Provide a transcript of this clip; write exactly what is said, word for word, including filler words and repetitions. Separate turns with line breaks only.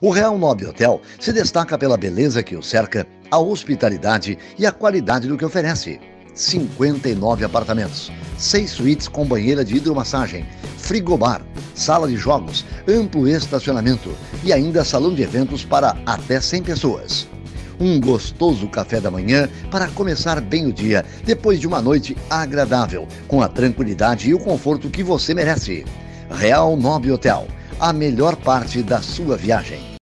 O Real Nobre Hotel se destaca pela beleza que o cerca, a hospitalidade e a qualidade do que oferece. cinquenta e nove apartamentos, seis suítes com banheira de hidromassagem, frigobar, sala de jogos, amplo estacionamento e ainda salão de eventos para até cem pessoas. Um gostoso café da manhã para começar bem o dia, depois de uma noite agradável, com a tranquilidade e o conforto que você merece. Real Nobre Hotel, a melhor parte da sua viagem.